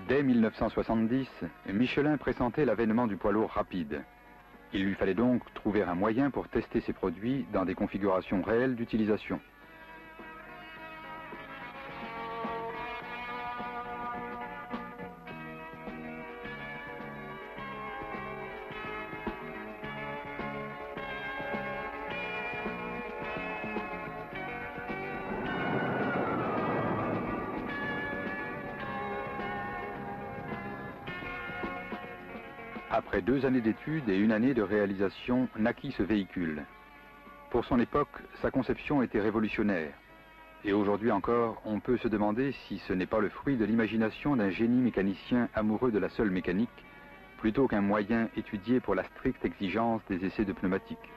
Dès 1970, Michelin pressentait l'avènement du poids lourd rapide. Il lui fallait donc trouver un moyen pour tester ses produits dans des configurations réelles d'utilisation. Après 2 années d'études et 1 année de réalisation, naquit ce véhicule. Pour son époque, sa conception était révolutionnaire. Et aujourd'hui encore, on peut se demander si ce n'est pas le fruit de l'imagination d'un génie mécanicien amoureux de la seule mécanique, plutôt qu'un moyen étudié pour la stricte exigence des essais de pneumatiques.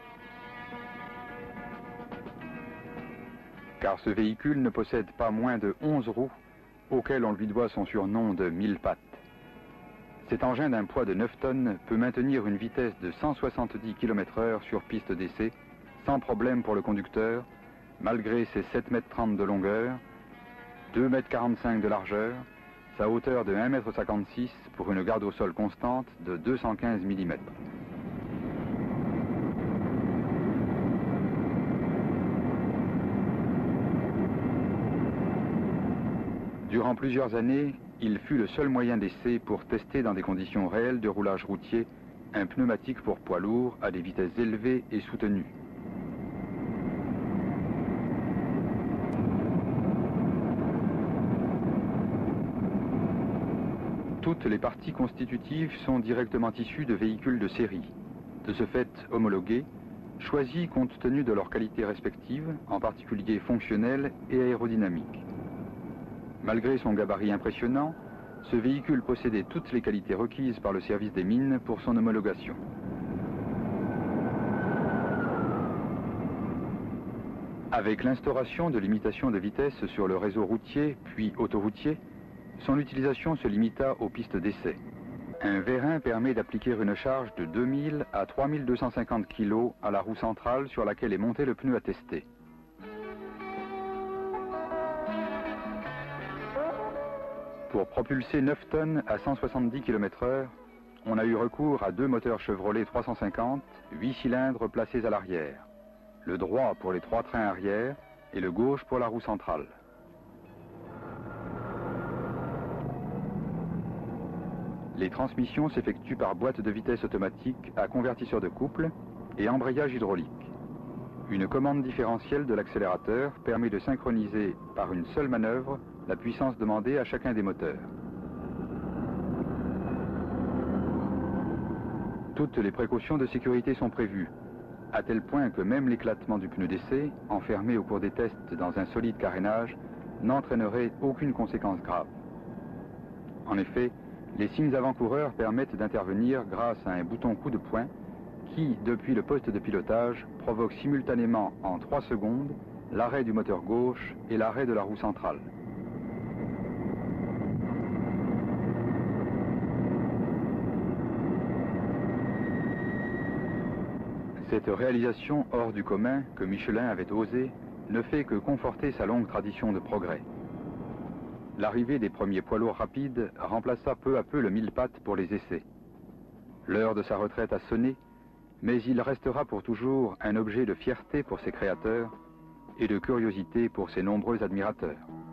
Car ce véhicule ne possède pas moins de 11 roues, auxquelles on lui doit son surnom de 1000 pattes. Cet engin d'un poids de 9 tonnes peut maintenir une vitesse de 170 km/h sur piste d'essai, sans problème pour le conducteur, malgré ses 7,30 m de longueur, 2,45 m de largeur, sa hauteur de 1,56 m pour une garde au sol constante de 215 mm. Durant plusieurs années, il fut le seul moyen d'essai pour tester dans des conditions réelles de roulage routier un pneumatique pour poids lourd à des vitesses élevées et soutenues. Toutes les parties constitutives sont directement issues de véhicules de série, de ce fait homologués, choisis compte tenu de leurs qualités respectives, en particulier fonctionnelles et aérodynamiques. Malgré son gabarit impressionnant, ce véhicule possédait toutes les qualités requises par le service des mines pour son homologation. Avec l'instauration de limitation de vitesse sur le réseau routier puis autoroutier, son utilisation se limita aux pistes d'essai. Un vérin permet d'appliquer une charge de 2000 à 3250 kg à la roue centrale sur laquelle est monté le pneu à tester. Pour propulser 9 tonnes à 170 km/h, on a eu recours à 2 moteurs Chevrolet 350, 8 cylindres placés à l'arrière. Le droit pour les 3 trains arrière et le gauche pour la roue centrale. Les transmissions s'effectuent par boîte de vitesse automatique à convertisseur de couple et embrayage hydraulique. Une commande différentielle de l'accélérateur permet de synchroniser par une seule manœuvre la puissance demandée à chacun des moteurs. Toutes les précautions de sécurité sont prévues, à tel point que même l'éclatement du pneu d'essai, enfermé au cours des tests dans un solide carénage, n'entraînerait aucune conséquence grave. En effet, les signes avant-coureurs permettent d'intervenir grâce à un bouton coup de poing qui, depuis le poste de pilotage, provoque simultanément en 3 secondes l'arrêt du moteur gauche et l'arrêt de la roue centrale. Cette réalisation hors du commun que Michelin avait osée ne fait que conforter sa longue tradition de progrès. L'arrivée des premiers poids lourds rapides remplaça peu à peu le 1000 pattes pour les essais. L'heure de sa retraite a sonné, mais il restera pour toujours un objet de fierté pour ses créateurs et de curiosité pour ses nombreux admirateurs.